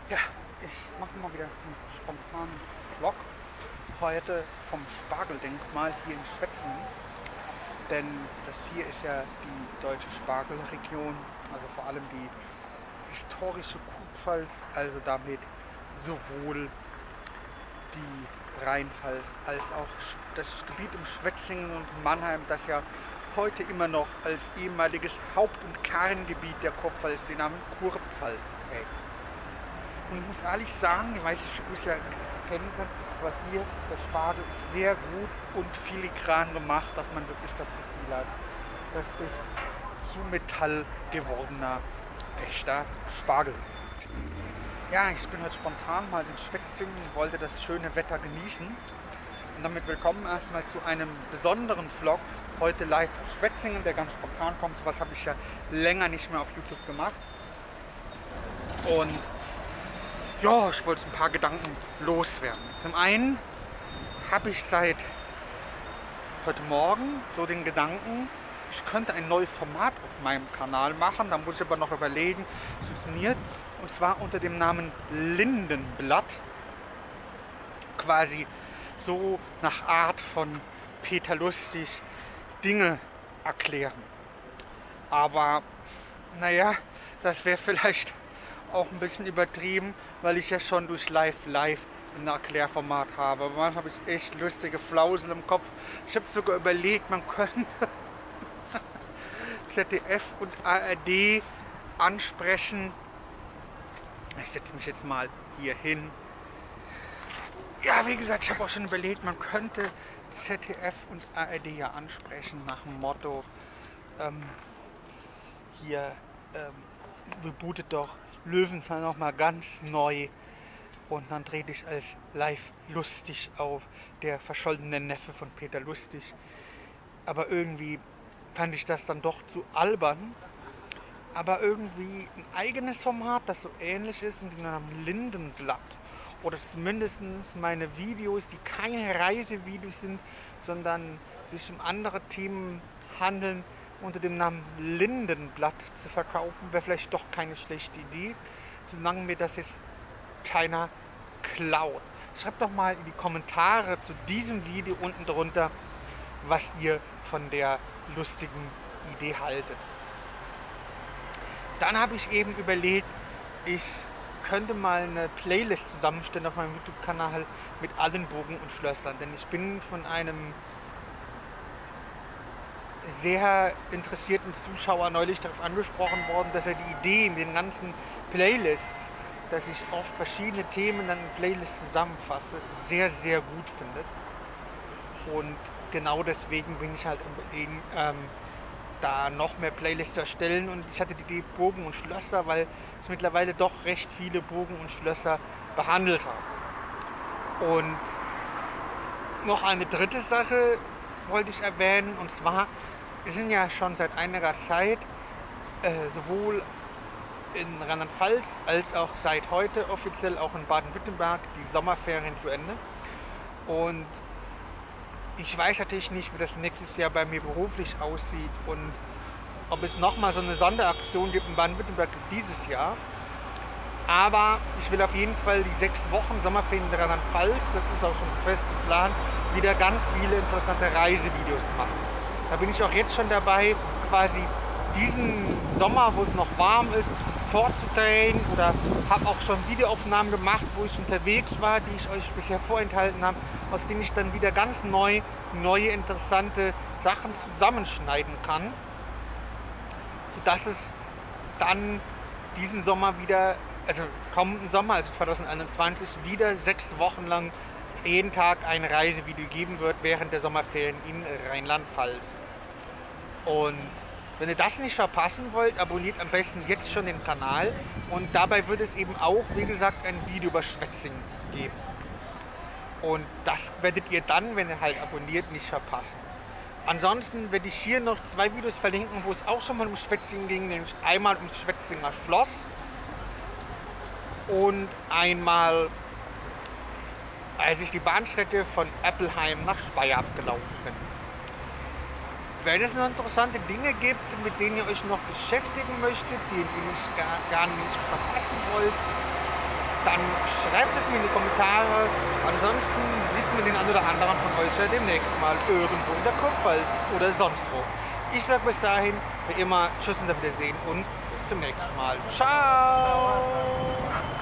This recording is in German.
Ja, ich mache mal wieder einen spontanen Vlog. Heute vom Spargeldenkmal hier in Schwetzingen. Denn das hier ist ja die deutsche Spargelregion, also vor allem die historische Kurpfalz, also damit sowohl die Rheinpfalz als auch das Gebiet um Schwetzingen und Mannheim, das ja heute immer noch als ehemaliges Haupt- und Kerngebiet der Kurpfalz den Namen Kurpfalz trägt. Und ich muss ehrlich sagen, ich weiß nicht, ob ihr es ja kennen könnt, aber hier der Spargel ist sehr gut und filigran gemacht, dass man wirklich das Gefühl hat, das ist zu Metall gewordener, echter Spargel. Ja, ich bin heute spontan mal in Schwetzingen und wollte das schöne Wetter genießen. Und damit willkommen erstmal zu einem besonderen Vlog. Heute live aus Schwetzingen, der ganz spontan kommt. So was habe ich ja länger nicht mehr auf YouTube gemacht. Und ja, ich wollte ein paar Gedanken loswerden. Zum einen habe ich seit heute Morgen so den Gedanken, ich könnte ein neues Format auf meinem Kanal machen. Da muss ich aber noch überlegen, wie es funktioniert. Und zwar unter dem Namen Lindenblatt. Quasi so nach Art von Peter Lustig Dinge erklären. Aber naja, das wäre vielleicht auch ein bisschen übertrieben, weil ich ja schon durch Live ein Erklärformat habe. Aber manchmal habe ich echt lustige Flausen im Kopf. Ich habe sogar überlegt, man könnte ZDF und ARD ansprechen. Ich setze mich jetzt mal hier hin. Ja, wie gesagt, ich habe auch schon überlegt, man könnte ZDF und ARD ja ansprechen nach dem Motto, hier rebootet doch Löwenzahn noch mal ganz neu und dann trete ich als live lustig auf, der verschollene Neffe von Peter Lustig. Aber irgendwie fand ich das dann doch zu albern. Aber irgendwie ein eigenes Format, das so ähnlich ist, in dem Lindenblatt. Oder zumindest meine Videos, die keine Reisevideos sind, sondern sich um andere Themen handeln, unter dem Namen Lindenblatt zu verkaufen, wäre vielleicht doch keine schlechte Idee, solange mir das jetzt keiner klaut. Schreibt doch mal in die Kommentare zu diesem Video unten drunter, was ihr von der lustigen Idee haltet. Dann habe ich eben überlegt, ich könnte mal eine Playlist zusammenstellen auf meinem YouTube-Kanal mit allen Burgen und Schlössern, denn ich bin von einem sehr interessierten Zuschauer neulich darauf angesprochen worden, dass er die Idee in den ganzen Playlists, dass ich auf verschiedene Themen dann in Playlists zusammenfasse, sehr, sehr gut findet. Und genau deswegen bin ich halt unbedingt da noch mehr Playlists erstellen. Und ich hatte die Idee Burgen und Schlösser, weil ich mittlerweile doch recht viele Burgen und Schlösser behandelt habe. Und noch eine dritte Sache wollte ich erwähnen, und zwar sind ja schon seit einiger Zeit sowohl in Rheinland-Pfalz als auch seit heute offiziell auch in Baden-Württemberg die Sommerferien zu Ende. Und ich weiß natürlich nicht, wie das nächstes Jahr bei mir beruflich aussieht und ob es nochmal so eine Sonderaktion gibt in Baden-Württemberg dieses Jahr. Aber ich will auf jeden Fall die 6 Wochen Sommerferien in Rheinland-Pfalz, das ist auch schon fest geplant, wieder ganz viele interessante Reisevideos machen. Da bin ich auch jetzt schon dabei, quasi diesen Sommer, wo es noch warm ist, vorzudrehen, oder habe auch schon Videoaufnahmen gemacht, wo ich unterwegs war, die ich euch bisher vorenthalten habe, aus denen ich dann wieder ganz neue interessante Sachen zusammenschneiden kann, sodass es dann diesen Sommer wieder, also kommenden Sommer, also 2021, wieder 6 Wochen lang jeden Tag ein Reisevideo geben wird während der Sommerferien in Rheinland-Pfalz. Und wenn ihr das nicht verpassen wollt, abonniert am besten jetzt schon den Kanal. Und dabei wird es eben auch, wie gesagt, ein Video über Schwetzingen geben. Und das werdet ihr dann, wenn ihr halt abonniert, nicht verpassen. Ansonsten werde ich hier noch 2 Videos verlinken, wo es auch schon mal um Schwetzingen ging, nämlich einmal ums Schwetzinger Schloss und einmal, als ich die Bahnstrecke von Eppelheim nach Speyer abgelaufen bin. Wenn es noch interessante Dinge gibt, mit denen ihr euch noch beschäftigen möchtet, die ihr nicht gar nicht verpassen wollt, dann schreibt es mir in die Kommentare. Ansonsten sieht man den einen oder anderen von euch ja demnächst mal irgendwo in der Kurpfalz oder sonst wo. Ich sage bis dahin, wie immer, tschüss und auf Wiedersehen und bis zum nächsten Mal. Ciao!